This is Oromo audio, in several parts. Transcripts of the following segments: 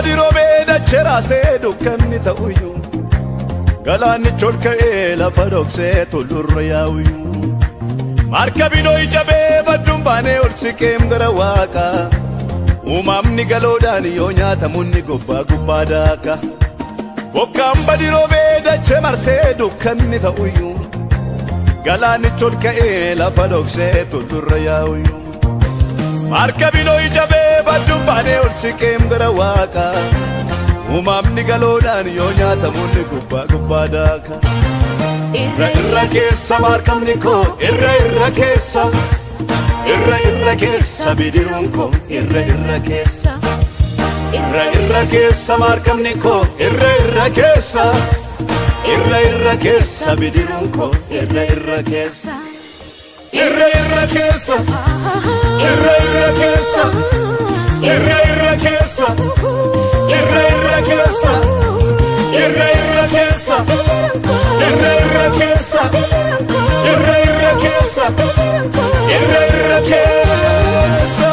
badiro beda chera se dukkanni ta'uyu Galanni cholka lafa dhokse tullurra yaa'uyu Markabino ijabe baddumbane olsiqeem gara waaqa Uumamni galoodhaan yoo nyaatamunni gubbaa gubbaa daaka Bokkaan badiro beda chemarsee dukkanni ta'uyu Galanni cholka lafa dhokse tullurra yaa'uyu Markabino ijabe baddumbane olsiqeem gara waaqa Uumamni galoodhaan yoo nyaatamunni gubbaa gubbaa daaka Irra keessa markabni koo irra keessa Irra keessa bidiruun koo irra keessa Irra keessa markabni koo irra keessa Irra keessa bidiruun koo irra keessa Irra keessa Irra keessa Irra keessa Irra keessa Irra keessa Irra keessa Irra keessa Irra keessa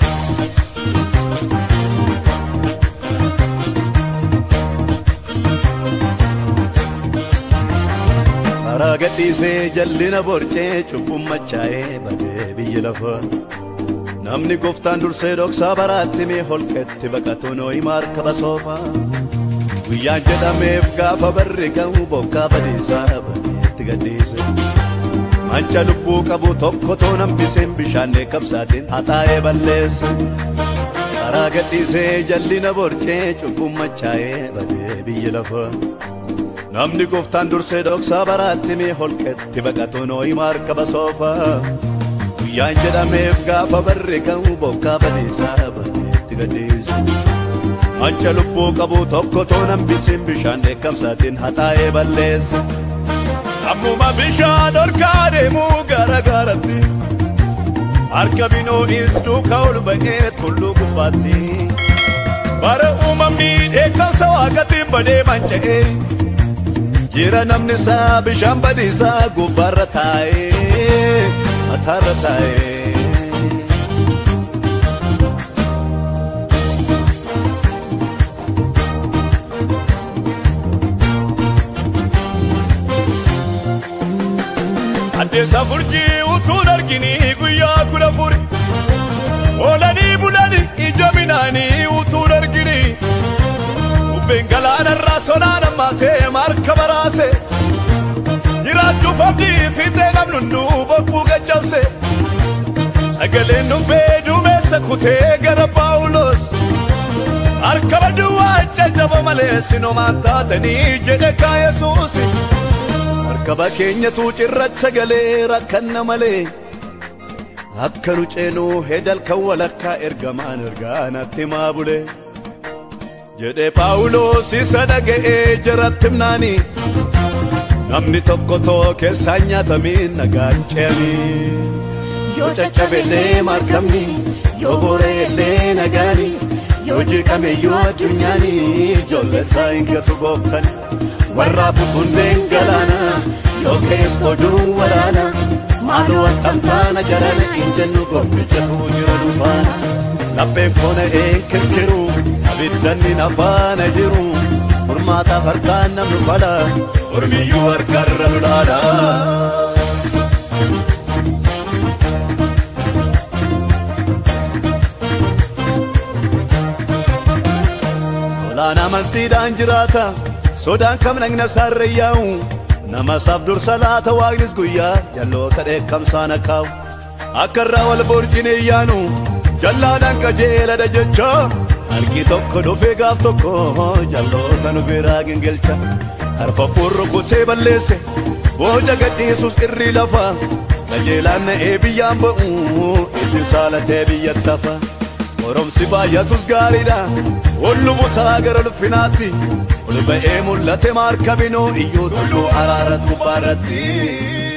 Aragatise jallina borchee cubbun machaa'ee badee biyya lafa Namni gooftaan dursee dhoksaa baraatti mee holqetti baqatuun ho'i markaba soofa Guyyaan jedhameef gaafa barri ga'u bokkaa badiisaa badeetti gadhiise Manca lubbuu qabu tokko toon hambiseen bishaannee qabsaatiin haxaa'ee balleesse Karaa gadhiisee jallina borchee cubbun machaa'ee badee biyya lafa Namni gooftaan dursee dhoksaa baraatti mee holqetti baqatuun ho'i markaba soofa Guyyaan jedhameef gaafa barri ga'u bokkaa badiisaa badeetti gadhiise Manca lubbuu qabu tokko toon hambiseen bishaannee qabsaatiin haxaa'ee balleesse Ammuma bishaan orkaa deemuu gara garatti Markabinoo duukaa ol ba'ee tulluu gubbaatti Bara uumamni dheekkamsa waaqatiin badee manca'ee Jira namni isaa bishaan badiisaa gubbaarra taa'ee mataarra taa'ee Addeessa furjii utuun arginii guyyaa kudha furi Oolanii bulanii ija minaanii utuun arginii Bubbeen galaanarraa sonaan ammaatee markaba raase Jiraachuuf abdii fiixee namnunduu bokkuu gaccabse Sagaleen dhufee duumessa kutee gara Paawulos Markaba duwwaa jajjaba malee sinomaan taatanii jedhe kaa Yesuusi Markaba keenyatu cirracha galee rakkanna malee Akka nu ceenuu hedal kan walakkaa ergamaan ergaanatti maa bulee Jedhe Paawulos isa dhaga'ee jaratti himnaanii Namni tokko too keessaan nyaatamiin nagaan ce'anii Yoo caccabellee markabni yoo boreellee nagaanii Yoo jeeqameyyuu addunyaanii ijoolleessaa hin gatu gooftani Warra bufunneen galaana yoo keessoo duu waraana Maaloo attamtaana jarana hin jennu gooftichatu jira dhufaana Lapheen koona kirkiru abiddanni nafaana jiru Furmaataaf harkaan namnu fala Ormiyyuu harkarra lulaadha Olaan amantiidhaan jiraata Sodaan kam nagna sarre yaa'u Nama saaf dursa laata waaqnis guyyaa Jalloota dheekkamsaan akaa'u Akka irraa wal borjine yaanu Jallaadhaan qajeeladha jecha Harki tokko dhufee gaaf tokko Jalloota nu biraa gingelcha Harfa furru kutee balleesse Booja gadhiisus irri lafa Qajeelaan na'ee biyyaan ba'u Itti saalatee biyyatti hafa Oromsi baay'atus gaariidha Ollu butaa gara ulfinaatti Ol ba'ee mul'ate markabinoo iyyuu tulluu araarat gubbaarratti